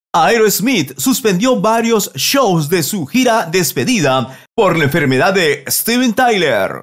Aerosmith suspendió varios shows de su gira despedida por la enfermedad de Steven Tyler.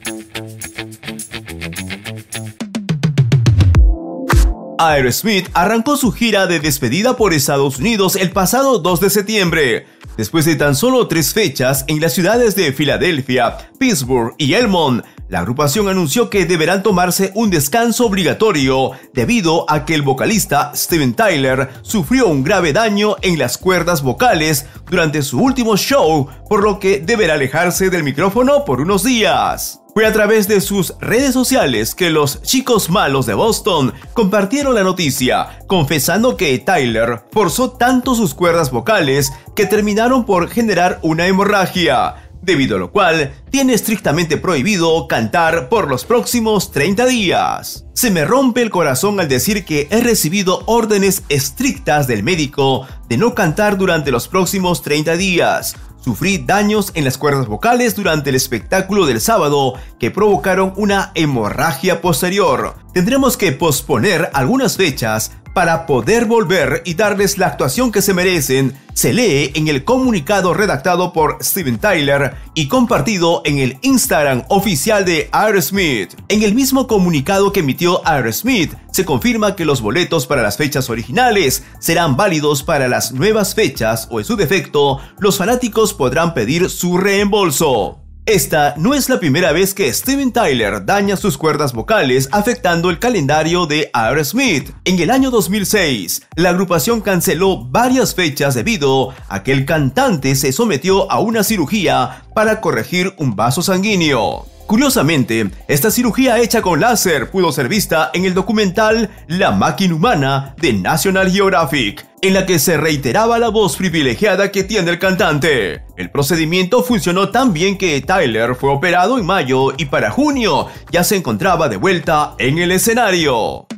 Aerosmith arrancó su gira de despedida por Estados Unidos el pasado 2 de septiembre, después de tan solo 3 fechas en las ciudades de Filadelfia, Pittsburgh y Elmont. La agrupación anunció que deberán tomarse un descanso obligatorio debido a que el vocalista Steven Tyler sufrió un grave daño en las cuerdas vocales durante su último show, por lo que deberá alejarse del micrófono por unos días. Fue a través de sus redes sociales que los Chicos Malos de Boston compartieron la noticia, confesando que Tyler forzó tanto sus cuerdas vocales que terminaron por generar una hemorragia, debido a lo cual tiene estrictamente prohibido cantar por los próximos 30 días. Se me rompe el corazón al decir que he recibido órdenes estrictas del médico de no cantar durante los próximos 30 días. Sufrí daños en las cuerdas vocales durante el espectáculo del sábado que provocaron una hemorragia posterior. Tendremos que posponer algunas fechas para poder volver y darles la actuación que se merecen, se lee en el comunicado redactado por Steven Tyler y compartido en el Instagram oficial de Aerosmith. En el mismo comunicado que emitió Aerosmith, se confirma que los boletos para las fechas originales serán válidos para las nuevas fechas o, en su defecto, los fanáticos podrán pedir su reembolso. Esta no es la primera vez que Steven Tyler daña sus cuerdas vocales afectando el calendario de Aerosmith. En el año 2006, la agrupación canceló varias fechas debido a que el cantante se sometió a una cirugía para corregir un vaso sanguíneo. Curiosamente, esta cirugía hecha con láser pudo ser vista en el documental La Máquina Humana de National Geographic, en la que se reiteraba la voz privilegiada que tiene el cantante. El procedimiento funcionó tan bien que Tyler fue operado en mayo y para junio ya se encontraba de vuelta en el escenario.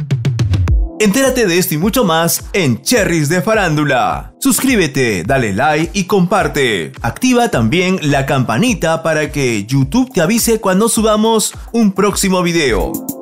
Entérate de esto y mucho más en Cherries de Farándula. Suscríbete, dale like y comparte. Activa también la campanita para que YouTube te avise cuando subamos un próximo video.